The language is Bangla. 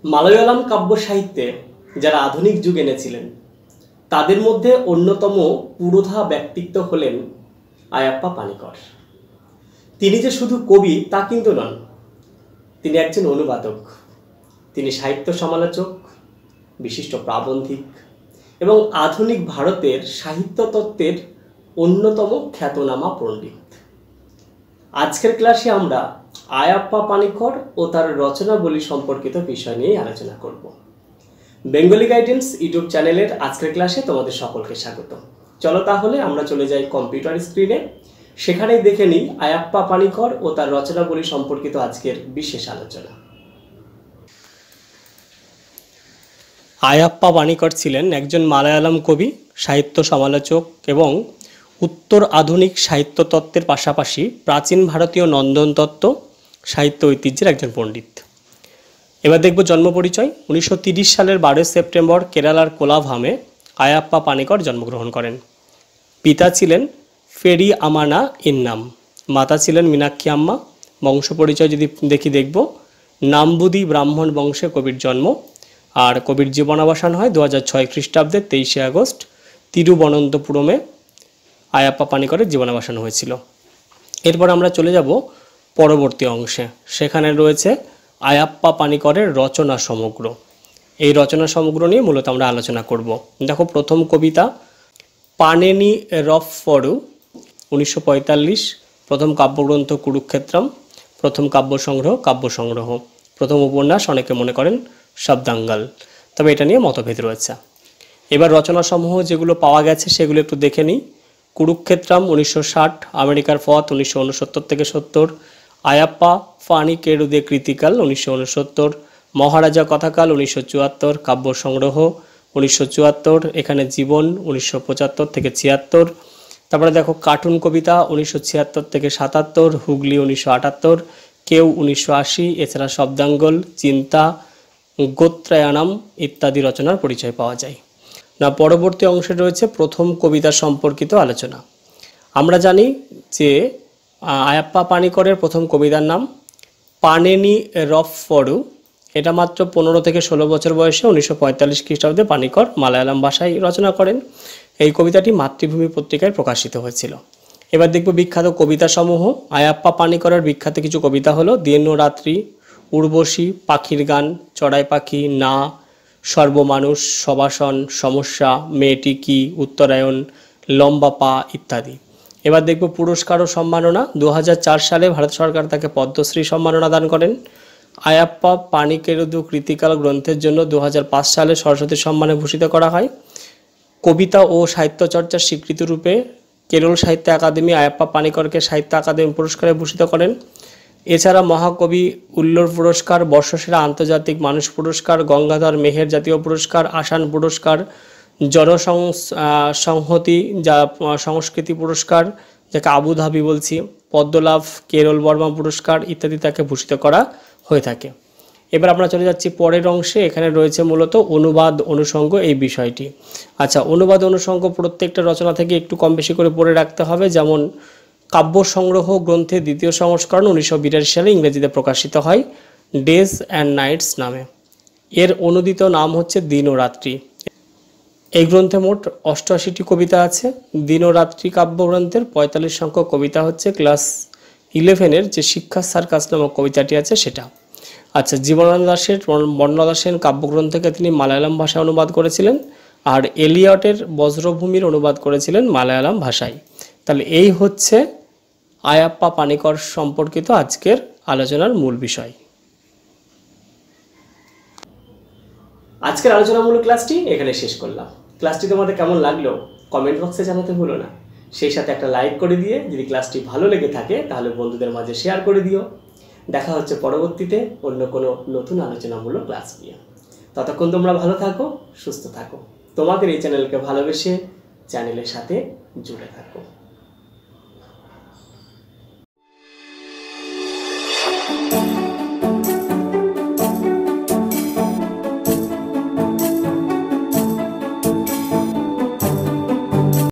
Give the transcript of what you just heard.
মালয়ালম কাব্য সাহিত্যে যারা আধুনিক যুগ এনেছিলেন তাদের মধ্যে অন্যতম পুরোধা ব্যক্তিত্ব হলেন আয়াপ্পা পানিকর। তিনি যে শুধু কবি তা কিন্তু নন, তিনি একজন অনুবাদক, তিনি সাহিত্য সমালোচক, বিশিষ্ট প্রাবন্ধিক এবং আধুনিক ভারতের সাহিত্য তত্ত্বের অন্যতম খ্যাতনামা পণ্ডিত। আজকের ক্লাসে আমরা আয়াপ্পা পানিকর ও তার রচনাবলী সম্পর্কিত বিষয় নিয়ে আলোচনা করব। বেঙ্গলি গাইডেন্স ইউটিউব চ্যানেলের আজকের ক্লাসে তোমাদের সকলকে স্বাগত। চলো তাহলে আমরা চলে যাই কম্পিউটার স্ক্রিনে, সেখানেই দেখে নিই আয়াপ্পা পানিকর ও তার রচনাবলী সম্পর্কিত আজকের বিশেষ আলোচনা। আয়াপ্পা পানিকর ছিলেন একজন মালায়ালাম কবি, সাহিত্য সমালোচক এবং উত্তর আধুনিক সাহিত্য তত্ত্বের পাশাপাশি প্রাচীন ভারতীয় নন্দন তত্ত্ব সাহিত্য ঐতিহ্যের একজন পণ্ডিত। এবার দেখব জন্ম পরিচয়। 1930 সালের 12 সেপ্টেম্বর কেরালার কোলাভামে আয়াপ্পা পানিকর জন্মগ্রহণ করেন। পিতা ছিলেন ফেরি আমানা ইন্নাম, মাতা ছিলেন মীনাক্ষী আম্মা। বংশ পরিচয় যদি দেখব নাম্বুদি ব্রাহ্মণ বংশে কবির জন্ম, আর কবির জীবনাবসান হয় 2006 খ্রিস্টাব্দে 23 আগস্ট তিরুবনন্তপুরমে আয়াপ্পা পানিকরের জীবনাবসান হয়েছিল। এরপর আমরা চলে যাব পরবর্তী অংশে, সেখানে রয়েছে আয়াপ্পা পানিকরের রচনা সমগ্র। এই রচনা সমগ্র নিয়ে মূলত আমরা আলোচনা করব। দেখো, প্রথম কবিতা পানেনি রফফরু 1945, প্রথম কাব্যগ্রন্থ কুরুক্ষেত্রম, প্রথম কাব্যসংগ্রহ, প্রথম উপন্যাস অনেকে মনে করেন শব্দাঙ্গাল, তবে এটা নিয়ে মতভেদ রয়েছে। এবার রচনাসমূহ যেগুলো পাওয়া গেছে সেগুলো একটু দেখে নিই। কুরুক্ষেত্রম 1960, আমেরিকার পথ 1969 থেকে 70, আয়াপ্পা ফানি কেরুদে কৃতিকাল 1969, মহারাজা কথাকাল 1974, কাব্যসংগ্রহ 1974, এখানে জীবন 1975 থেকে 76। তারপরে দেখো কার্টুন কবিতা 1976 থেকে 77, হুগলি 1978, কেউ 1980, এছাড়া শব্দাঙ্গল, চিন্তা, গোত্রায়ানাম ইত্যাদি রচনার পরিচয় পাওয়া যায়। না, পরবর্তী অংশে রয়েছে প্রথম কবিতা সম্পর্কিত আলোচনা। আমরা জানি যে আয়াপ্পা পানিকরের প্রথম কবিতার নাম পানেনি রফফরু। এটা মাত্র 15 থেকে 16 বছর বয়সে 1945 খ্রিস্টাব্দে পানিকর মালায়ালাম ভাষায় রচনা করেন। এই কবিতাটি মাতৃভূমি পত্রিকায় প্রকাশিত হয়েছিল। এবার দেখব বিখ্যাত কবিতাসমূহ। আয়াপ্পা পানিকরের বিখ্যাত কিছু কবিতা হলো দিন ও রাত্রি, উর্বশী, পাখির গান, চড়াই পাখি, না, সর্বমানুষ, সবাসন, সমস্যা, মেয়েটি কি, উত্তরায়ণ, লম্বা পা ইত্যাদি। এবার দেখব পুরস্কার ও সম্মাননা। 2004 সালে ভারত সরকার তাকে পদ্মশ্রী সম্মাননা দান করেন। আয়াপ্পা পানিকেরুদু কৃতিকাল গ্রন্থের জন্য 2005 সালে সরস্বতী সম্মানে ভূষিত করা হয়। কবিতা ও সাহিত্য চর্চার স্বীকৃতি রূপে কেরল সাহিত্য একাডেমি আয়াপ্পা পানিকরকে সাহিত্য একাডেমি পুরস্কারে ভূষিত করেন। এছাড়া মহাকবি উল্লোর পুরস্কার, বর্ষসেরা আন্তর্জাতিক মানুষ পুরস্কার, গঙ্গাধর মেহের জাতীয় পুরস্কার, আসান পুরস্কার, জনসংহতি যা সংস্কৃতি পুরস্কার, যাকে আবুধাবি বলছি, পদ্মলাভ, কেরল বর্মা পুরস্কার ইত্যাদি তাকে ভূষিত করা হয়ে থাকে। এবার আমরা চলে যাচ্ছি পরের অংশে। এখানে রয়েছে মূলত অনুবাদ অনুষঙ্গ এই বিষয়টি। আচ্ছা, অনুবাদ অনুষঙ্গ প্রত্যেকটা রচনা থেকে একটু কম বেশি করে পড়ে রাখতে হবে। যেমন কাব্যসংগ্রহ গ্রন্থের দ্বিতীয় সংস্করণ 1982 সালে ইংরেজিতে প্রকাশিত হয় ডেজ অ্যান্ড নাইটস নামে। এর অনুদিত নাম হচ্ছে দিন ও রাত্রি। এই গ্রন্থে মোট 88টি কবিতা আছে। দিন ও রাত্রি কাব্যগ্রন্থের 45 সংখ্যক কবিতা হচ্ছে ক্লাস 11-এর যে শিক্ষা সার্কাস নামক কবিতাটি আছে সেটা। আচ্ছা, জীবনানন্দ দাশের বর্ণলতা সেন কাব্যগ্রন্থকে তিনি মালায়ালাম ভাষায় অনুবাদ করেছিলেন, আর এলিয়টের বজ্রভূমির অনুবাদ করেছিলেন মালায়ালাম ভাষায়। তাহলে এই হচ্ছে আয়াপ্পা পানিকর সম্পর্কিত আজকের আলোচনার মূল বিষয়। আজকের আলোচনামূলক ক্লাসটি এখানে শেষ করলাম। ক্লাসটি তোমাদের কেমন লাগলো কমেন্ট বক্সে জানাতে ভুলো না। সেই সাথে একটা লাইক করে দিয়ে যদি ক্লাসটি ভালো লেগে থাকে তাহলে বন্ধুদের মাঝে শেয়ার করে দিও। দেখা হচ্ছে পরবর্তীতে অন্য কোনো নতুন আলোচনামূলক ক্লাস নিয়ে। ততক্ষণ তোমরা ভালো থাকো, সুস্থ থাকো। তোমাদের এই চ্যানেলকে ভালোবেসে চ্যানেলের সাথে জুড়ে থাকো।